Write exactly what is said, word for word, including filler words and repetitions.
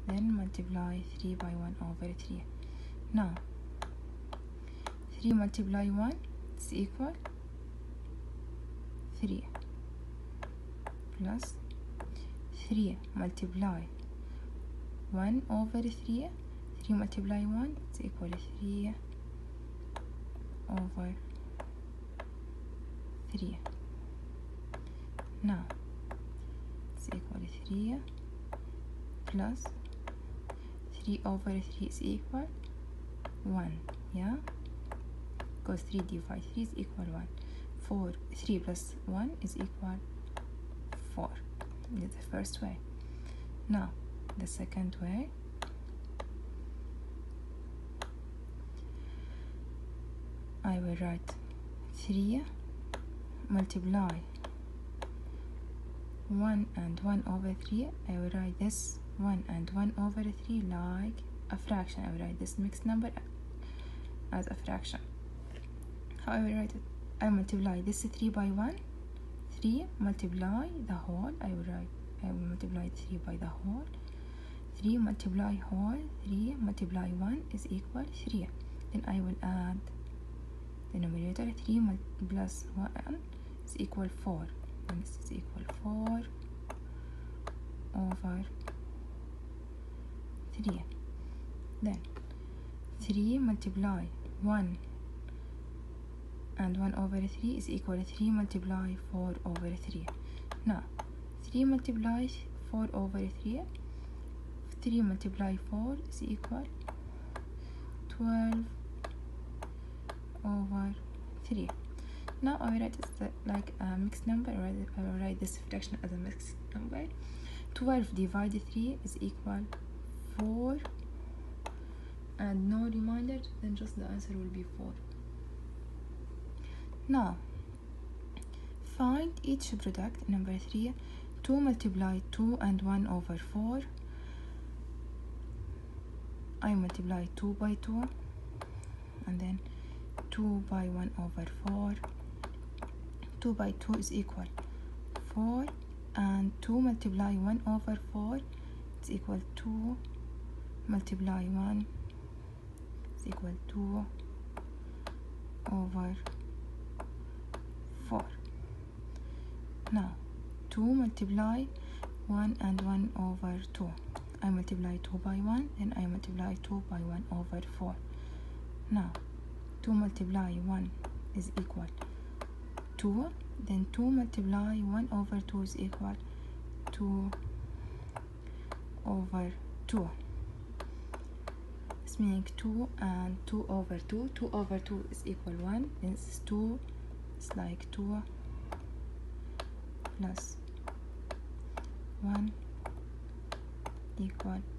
then multiply three by one over three. Now three multiply one is equal three, plus three multiply one over three, three multiply one is equal three over three. Now it's equal three plus three over three is equal one, yeah, because three divided three is equal one. four, three plus one is equal four. This is the first way. Now the second way, I will write three multiply one and one over three. I will write this one and one over three like a fraction. I will write this mixed number as a fraction. How I will write it? I multiply this three by one, three multiply the whole. I will write I will multiply three by the whole. three multiply whole, three multiply one is equal three. Then I will add the numerator, three plus one is equal four. And this is equal four over three. Then three multiply one and one over three is equal to three multiply four over three. Now three multiply four over three, three multiply four is equal twelve over three. Now I will write this like a mixed number. I will write this fraction as a mixed number. twelve divided three is equal four, and no reminder, then just the answer will be four. Now find each product. Number three, two multiply two and one over four. I multiply two by two, and then two by one over four. two by two is equal four, and two multiply one over four is equal two multiply one is equal two over four. Now two multiply one and one over two. I multiply two by one, then I multiply two by one over four. Now two multiply one is equal two, then two multiply one over two is equal two over two. Let's make two and two over two. two over two is equal one. This is two. It's like two plus one equal